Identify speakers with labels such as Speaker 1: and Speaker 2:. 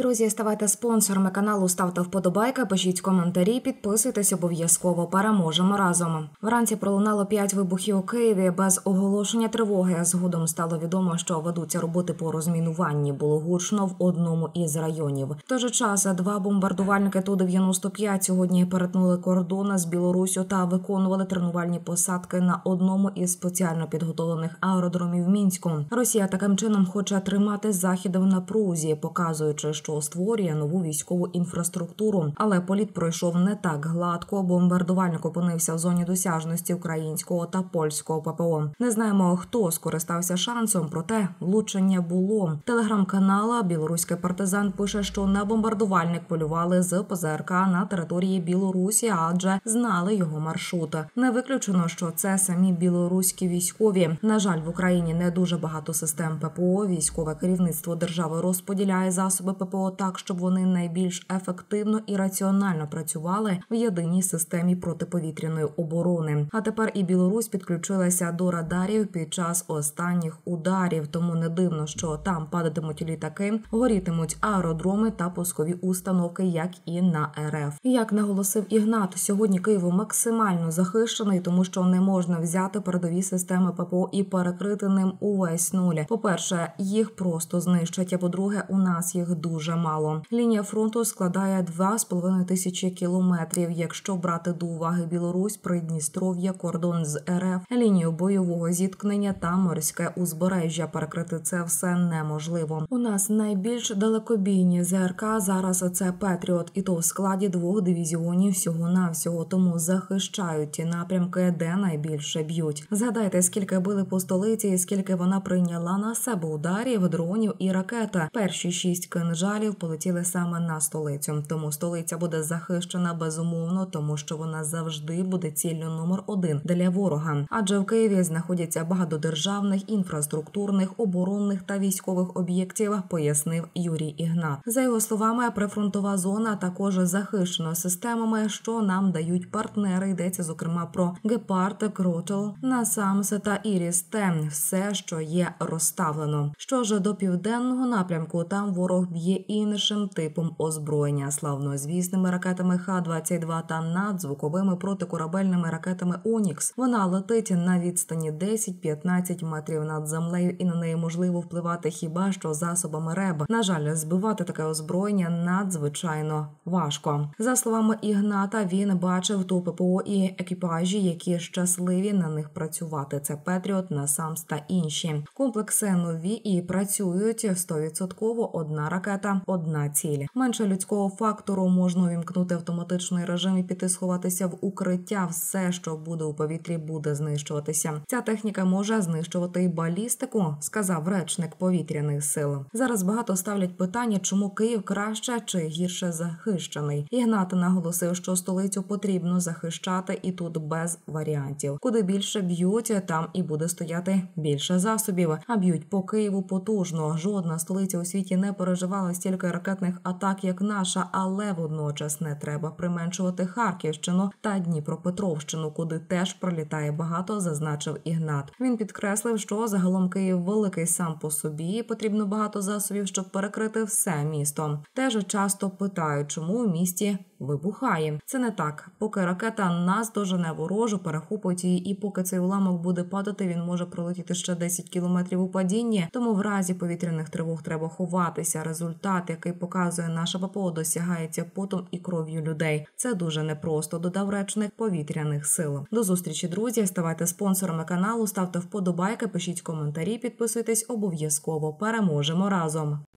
Speaker 1: Друзі, ставайте спонсорами каналу, ставте вподобайки, пишіть коментарі, підписуйтесь обов'язково. Переможемо разом. Вранці пролунало 5 вибухів у Києві без оголошення тривоги. Згодом стало відомо, що ведуться роботи по розмінуванні. Було гучно в одному із районів. В той же час 2 бомбардувальники Ту-95 сьогодні перетнули кордон з Білоруссю та виконували тренувальні посадки на одному із спеціально підготовлених аеродромів в Мінську. Росія таким чином хоче тримати Захід в напрузі, показуючи, що створює нову військову інфраструктуру. Але політ пройшов не так гладко. Бомбардувальник опинився в зоні досяжності українського та польського ППО. Не знаємо, хто скористався шансом, проте влучення було. Телеграм-канала «Білоруський партизан» пише, що на бомбардувальник полювали з ПЗРК на території Білорусі, адже знали його маршрут. Не виключено, що це самі білоруські військові. На жаль, в Україні не дуже багато систем ППО. Військове керівництво держави розподіляє засоби ППО так, щоб вони найбільш ефективно і раціонально працювали в єдиній системі протиповітряної оборони. А тепер і Білорусь підключилася до радарів під час останніх ударів, тому не дивно, що там падатимуть літаки, горітимуть аеродроми та пускові установки, як і на РФ. Як наголосив Ігнат, сьогодні Київ максимально захищений, тому що не можна взяти передові системи ППО і перекрити ним увесь нуль. По-перше, їх просто знищать, а по-друге, у нас їх дуже мало. Лінія фронту складає 2,5 тисячі кілометрів. Якщо брати до уваги Білорусь, Придністров'я, кордон з РФ, лінію бойового зіткнення та морське узбережжя, перекрити це все неможливо. У нас найбільш далекобійні ЗРК зараз це Петріот, і то в складі 2 дивізіонів всього-навсього, тому захищають ті напрямки, де найбільше б'ють. Згадайте, скільки били по столиці і скільки вона прийняла на себе ударів, дронів і ракет. Перші 6 кинжалів полетіли саме на столицю. Тому столиця буде захищена безумовно, тому що вона завжди буде ціллю номер 1 для ворога. Адже в Києві знаходяться багато державних, інфраструктурних, оборонних та військових об'єктів, пояснив Юрій Ігнат. За його словами, прифронтова зона також захищена системами, що нам дають партнери. Йдеться, зокрема, про Гепард, Кротл, Насамс та Іріс-Т. Все, що є розставлено. Що ж до південного напрямку, там ворог б'є іншим типом озброєння, славнозвісними ракетами Х-22 та надзвуковими протикорабельними ракетами «Онікс». Вона летить на відстані 10-15 метрів над землею, і на неї можливо впливати хіба що засобами РЕБ. На жаль, збивати таке озброєння надзвичайно важко. За словами Ігната, він бачив ту ППО і екіпажі, які щасливі на них працювати. Це Петріот, Насамс та інші. Комплекси нові і працюють 100%. Одна ракета, одна ціль. Менше людського фактору, можна увімкнути автоматичний режим і піти сховатися в укриття. Все, що буде у повітрі, буде знищуватися. Ця техніка може знищувати і балістику, сказав речник повітряних сил. Зараз багато ставлять питання, чому Київ краще чи гірше захищений. Ігнат наголосив, що столицю потрібно захищати, і тут без варіантів. Куди більше б'ють, там і буде стояти більше засобів. А б'ють по Києву потужно. Жодна столиця у світі не переживала стільки ракетних атак, як наша, але водночас не треба применшувати Харківщину та Дніпропетровщину, куди теж пролітає багато, зазначив Ігнат. Він підкреслив, що загалом Київ великий сам по собі, і потрібно багато засобів, щоб перекрити все місто. Теж часто питають, чому у місті вибухає. Це не так. Поки ракета нас дожене ворожу, перехопить її, і поки цей уламок буде падати, він може пролетіти ще 10 кілометрів у падінні. Тому в разі повітряних тривог треба ховатися. Результат, який показує наша ППО, досягається потом і кров'ю людей. Це дуже непросто, додав речник повітряних сил. До зустрічі, друзі. Ставайте спонсорами каналу, ставте вподобайки, пишіть коментарі, підписуйтесь обов'язково. Переможемо разом!